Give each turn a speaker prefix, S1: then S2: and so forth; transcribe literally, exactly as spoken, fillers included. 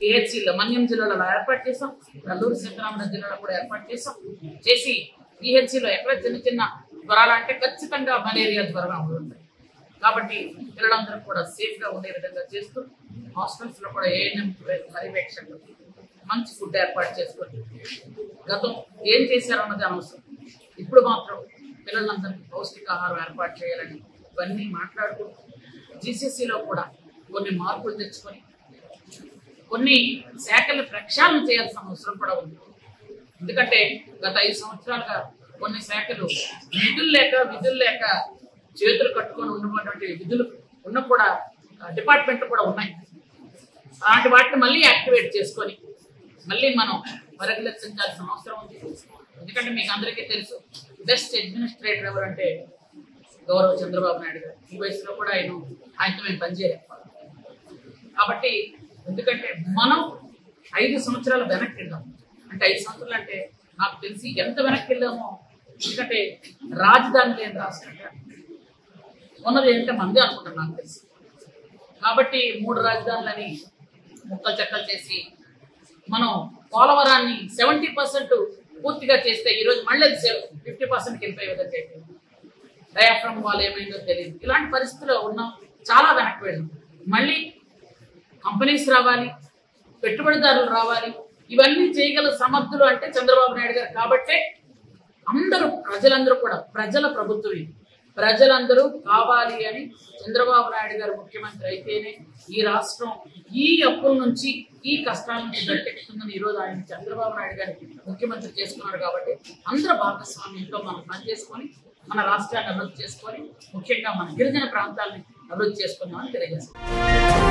S1: పిహెచ్సిలో మన్యం జిల్లాలో ఏర్పాటు చేసాం, నెల్లూరు సీతారామరాజు జిల్లాలో కూడా ఏర్పాటు చేసాం. చేసి పిహెచ్సిలో ఎక్కడ చిన్న చిన్న జ్వరాలు అంటే ఖచ్చితంగా మలేరియా జ్వరం ఉంటాయి కాబట్టి పిల్లలందరూ కూడా సేఫ్గా ఉండే విధంగా చేస్తూ హాస్పిటల్స్లో కూడా ఏఎన్ఎం పర్యవేక్షణ మంచి ఫుడ్ ఏర్పాటు చేసుకొని గతం ఏం చేశారన్నది అనవసరం, ఇప్పుడు మాత్రం పిల్లలందరికీ పౌష్టికాహారం ఏర్పాటు చేయాలని ఇవన్నీ మాట్లాడుతూ జీసీసీలో కూడా కొన్ని మార్పులు తెచ్చుకొని కొన్ని శాఖల ప్రక్షాళన చేయాల్సిన అవసరం కూడా ఉంది. ఎందుకంటే గత ఐదు సంవత్సరాలుగా కొన్ని శాఖలు నిధులు లేక విధులు లేక చేతులు కట్టుకొని ఉన్నటువంటి విధులు ఉన్న కూడా డిపార్ట్మెంట్లు కూడా ఉన్నాయి. అలాంటి వాటిని మళ్ళీ యాక్టివేట్ చేసుకొని మళ్ళీ మనం పరిరక్షించాల్సిన అవసరం ఉంది. ఎందుకంటే మీకు అందరికీ తెలుసు బెస్ట్ అడ్మినిస్ట్రేటర్ ఎవరంటే గౌరవ చంద్రబాబు నాయుడు గారు. ఈ వయసులో కూడా ఆయన ఆయనతో మేము పనిచేయలేం కాబట్టి ఎందుకంటే మనం ఐదు సంవత్సరాలు వెనక్కి వెళ్ళాం. అంటే ఐదు సంవత్సరాలు అంటే నాకు తెలిసి ఎంత వెనక్కి వెళ్ళామో, ఎందుకంటే రాజధాని లేని రాష్ట్రంగా ఉన్నది ఏంటంటే మందే అనుకుంటాను నాకు తెలిసి. కాబట్టి మూడు రాజధానులని ముక్కలు చెక్కలు చేసి మనం పోలవరాన్ని సెవెంటీ పర్సెంట్ పూర్తిగా చేస్తే ఈరోజు మళ్ళీ ఫిఫ్టీ పర్సెంట్కి వెళ్ళిపోయే విధంగా అయిపోయింది. డయాఫ్రమ్ వాళ్ళు ఏమైందో తెలియదు. ఇలాంటి పరిస్థితుల్లో ఉన్నాం, చాలా వెనక్కి వెళ్ళాం. మళ్ళీ కంపెనీస్ రావాలి, పెట్టుబడిదారులు రావాలి, ఇవన్నీ చేయగల సమర్థులు అంటే చంద్రబాబు నాయుడు గారు. కాబట్టే అందరూ ప్రజలందరూ కూడా ప్రజల ప్రభుత్వం ఇది, ప్రజలందరూ కావాలి అని చంద్రబాబు నాయుడు గారు ముఖ్యమంత్రి అయితేనే ఈ రాష్ట్రం ఈ అప్పుల నుంచి ఈ కష్టాల నుంచి గట్టెక్కుతుందని ఈరోజు ఆయన చంద్రబాబు నాయుడు గారిని ముఖ్యమంత్రి చేసుకున్నారు. కాబట్టి అందరూ భాగస్వామ్యంతో మనం పనిచేసుకొని మన రాష్ట్రాన్ని అభివృద్ధి చేసుకొని ముఖ్యంగా మన గిరిజన ప్రాంతాలని అభివృద్ధి చేసుకుందామని తెలియజేస్తాం.